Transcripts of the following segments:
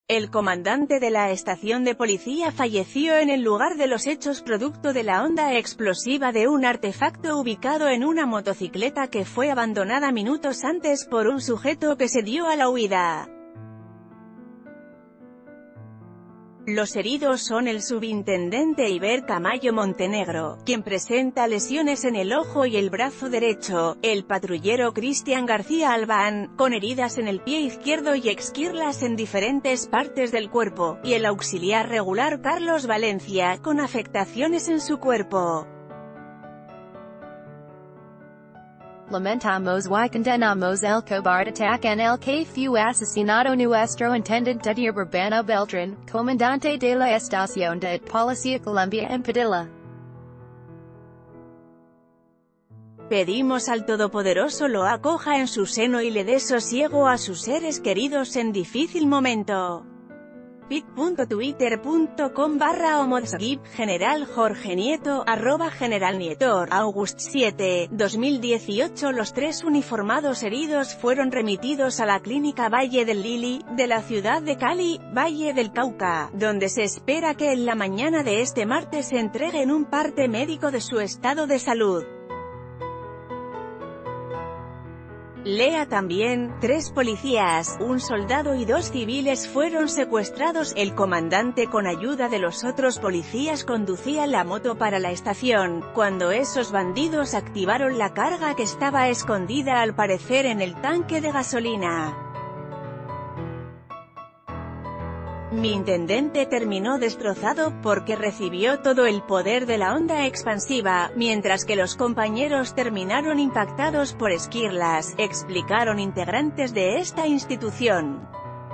El comandante de la estación de policía falleció en el lugar de los hechos producto de la onda explosiva de un artefacto ubicado en una motocicleta que fue abandonada minutos antes por un sujeto que se dio a la huida. Los heridos son el subintendente Iber Camayo Montenegro, quien presenta lesiones en el ojo y el brazo derecho, el patrullero Cristian García Albán, con heridas en el pie izquierdo y esquirlas en diferentes partes del cuerpo, y el auxiliar regular Carlos Valencia, con afectaciones en su cuerpo. Lamentamos y condenamos el cobarde ataque en el que fue asesinado nuestro intendente de Urbano Beltrán, comandante de la estación de Policía Colombia en Padilla. Pedimos al Todopoderoso lo acoja en su seno y le dé sosiego a sus seres queridos en difícil momento. pic.twitter.com/homodsgib, General Jorge Nieto, @General Nietor, August 7, 2018. Los 3 uniformados heridos fueron remitidos a la Clínica Valle del Lili, de la ciudad de Cali, Valle del Cauca, donde se espera que en la mañana de este martes se entreguen un parte médico de su estado de salud. Lea también, 3 policías, un soldado y 2 civiles fueron secuestrados. El comandante con ayuda de los otros policías conducía la moto para la estación, cuando esos bandidos activaron la carga que estaba escondida al parecer en el tanque de gasolina. Mi intendente terminó destrozado, porque recibió todo el poder de la onda expansiva, mientras que los compañeros terminaron impactados por esquirlas, explicaron integrantes de esta institución.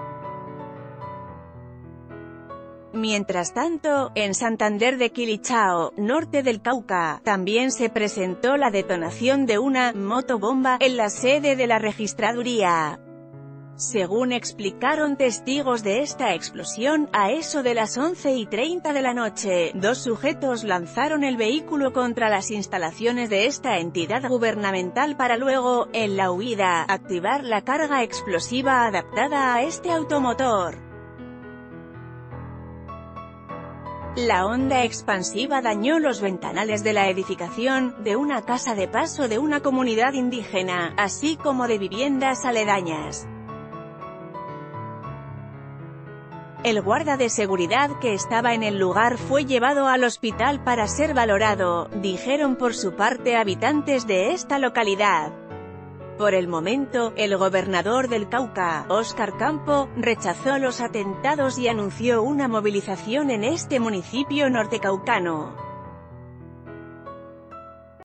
Mientras tanto, en Santander de Quilichao, norte del Cauca, también se presentó la detonación de una motobomba en la sede de la registraduría. Según explicaron testigos de esta explosión, a eso de las 11:30 de la noche, 2 sujetos lanzaron el vehículo contra las instalaciones de esta entidad gubernamental para luego, en la huida, activar la carga explosiva adaptada a este automotor. La onda expansiva dañó los ventanales de la edificación, de una casa de paso de una comunidad indígena, así como de viviendas aledañas. El guarda de seguridad que estaba en el lugar fue llevado al hospital para ser valorado, dijeron por su parte habitantes de esta localidad. Por el momento, el gobernador del Cauca, Óscar Campo, rechazó los atentados y anunció una movilización en este municipio nortecaucano.